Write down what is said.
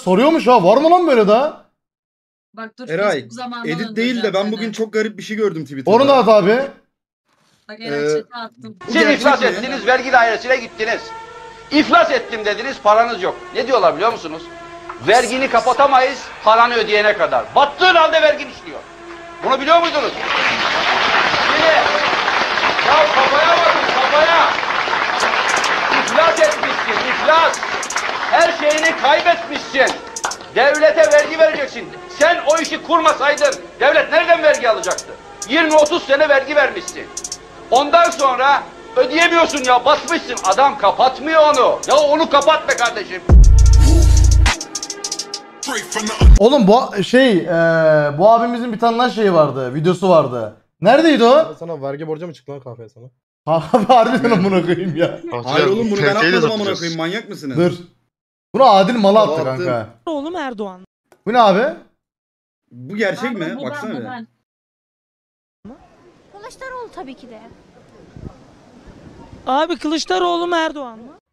soruyormuş ha. Var mı lan böyle daha? Bak dur. Eray, Facebook zamanından edit değil de ben öldüreceğim bugün seni. çok garip bir şey gördüm Twitter'da. Onu da at abi. Bak Eray chat'e attım. Bu Siz gerçek iflas mi? ettiniz, vergi dairesine gittiniz. İflas ettim dediniz, paranız yok. Ne diyorlar biliyor musunuz? Vergini kapatamayız, paranı ödeyene kadar. Battığın halde vergin işliyor. Bunu biliyor muydunuz? Şimdi, ya kafaya bakın, kafaya. İflas etmişsin, iflas. Her şeyini kaybetmişsin. Devlete vergi vereceksin. Sen o işi kurmasaydın, devlet nereden vergi alacaktı? 20-30 sene vergi vermişsin. Ondan sonra ödeyemiyorsun ya, basmışsın. Adam kapatmıyor onu. Ya onu kapat be kardeşim. Oğlum bu bu abimizin bir tane daha şeyi vardı. Videosu vardı. Neredeydi o? Sana vergi borcu mu çıktı lan kahveye sana? Abi harbiden amına koyayım ya. Hayır oğlum bunu ben Tenteyle atmadım amına satacağız. koyayım, manyak mısınız? Dur. Bunu Adil Malı attı Attım. kanka. Oğlum Erdoğan. Bu ne abi? Bu gerçek Abi, mi? bu Baksana ben, bir. bu ben. Kılıçdaroğlu tabii ki de. Abi Kılıçdaroğlu mu Erdoğan mı?